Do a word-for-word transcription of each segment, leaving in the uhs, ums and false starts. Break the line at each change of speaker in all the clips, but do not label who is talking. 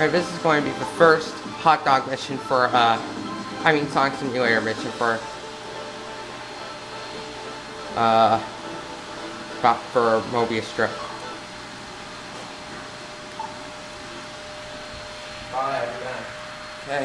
Alright, this is going to be the first hot dog mission for, uh, I mean Sonic Simulator mission for, uh, for Mobius strip. Alright, okay.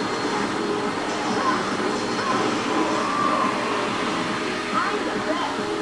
I'm the best.